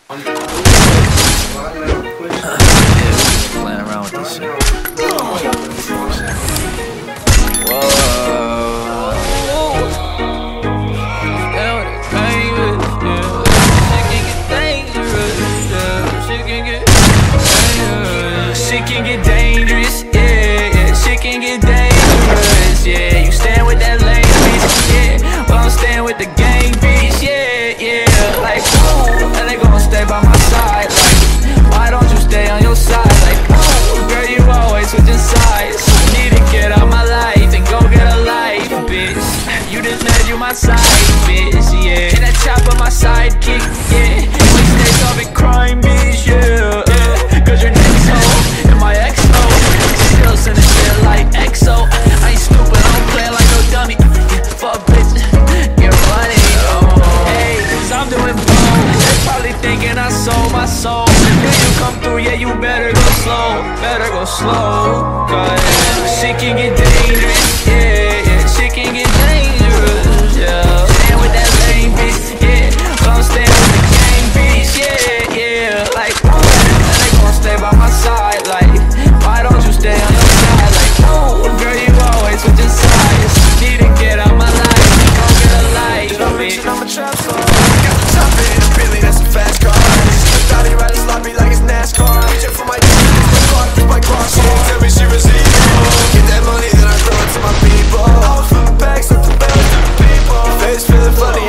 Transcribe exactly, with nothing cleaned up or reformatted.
Playing around with this shit. Whoa. Shit can get dangerous, yeah, yeah. Shit can get dangerous, yeah. You stand with that lame bitch, yeah. Well, I'm staying with the gang bitch, yeah, yeah. Like, ooh, and they gon' stay by my side. Like, why don't you stay on your side? Like, ooh, girl, you always switching sides. Need to get out my life and go get a life, bitch. You just mad, you my side, bitch, yeah. And that chopper, my sidekick, yeah. We stay solving crime, bitch, yeah, yeah. Cause your next hoe and my X O still sending shit like X O. I ain't stupid, I don't play like no dummy. Yeah, fuck bitch, get money. Oh, hey, cause I'm doing both. They probably thinking I sold my soul. When you come through, yeah, you better go slow. Better go slow, cause shit can get dangerous, yeah, yeah. Shit can get dangerous, yeah. Stand with that lame bitch, yeah. But I'm staying with the gang bitch, yeah, yeah. Like, stay by my side, like, why don't you stay on your side? Like, ooh, girl, you always switching sides. Need to get out my life, go get a life, bitch. I'm a trap star. Got the top in, really, that's a fast car. Thought he riding sloppy like it's NASCAR. Check for my D, my car, my car. She won't tell me she received. Get that money, then I throw it to my people. I was flipping bags, up the bells to the people. Face feeling funny.